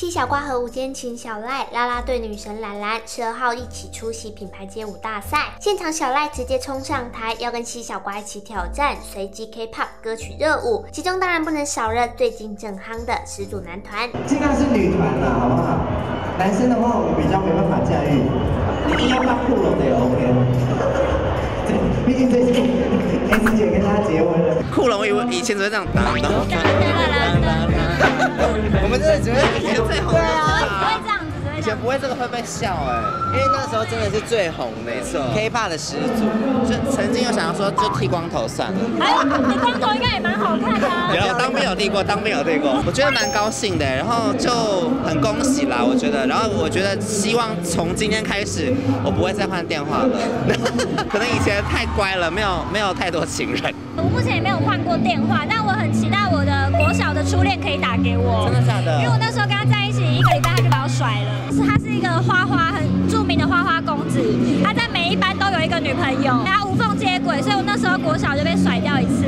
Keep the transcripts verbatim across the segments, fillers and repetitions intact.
七小瓜和吴坚请小赖、啦啦队女神兰兰十二号一起出席品牌街舞大赛，现场小赖直接冲上台，要跟七小瓜一起挑战随机 K-pop 歌曲热舞，其中当然不能少了最近正夯的始祖男团。 尽量是女团啦，好不好？男生的话我比较没办法驾驭，一定要当酷龙的也 OK。 毕竟最近 S 姐跟他结婚了。 酷龙，我以为以前只会这样当当当当当。我们真的只会以前最红的。对啊， 不会这样子， 以前不会这个会被笑哎， 因为那时候真的是最红的，没错 ，K-pop 的始祖。 就曾经有想要说就剃光头算了。 哎，你光头应该也蛮好看的啊。 有当兵有剃过，当兵有剃过，我觉得蛮高兴的，然后就很恭喜啦，我觉得，然后我觉得希望从今天开始，我不会再换电话了，可能以前太乖了，没有没有太多情人。 我目前也没有换过电话，但我很期待我的国小的初恋可以打给我。 真的假的？ 因为我那时候跟他在一起一个礼拜，他就把我甩了。是他是一个花花很著名的花花公子，他在每一班都有一个女朋友，他无缝接轨，所以我那时候国小就被甩掉一次。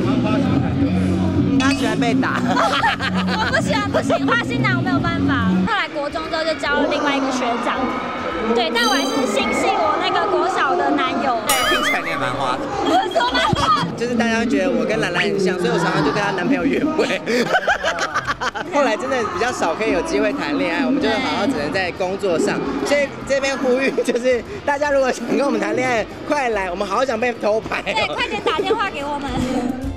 他喜欢被打。 我不喜欢，不行，花心男我没有办法。后来国中之后就交了另外一个学长，对，但我还是心系我那个国小的男友。 听起来你也蛮花的。 什么蛮花？ 就是大家会觉得我跟兰兰很像，所以我常常就跟她男朋友约会。后来真的比较少可以有机会谈恋爱，我们就是好好只能在工作上。所以这边呼吁就是大家如果想跟我们谈恋爱，快来，我们好想被偷拍、哦。 对，快点打电话给我们。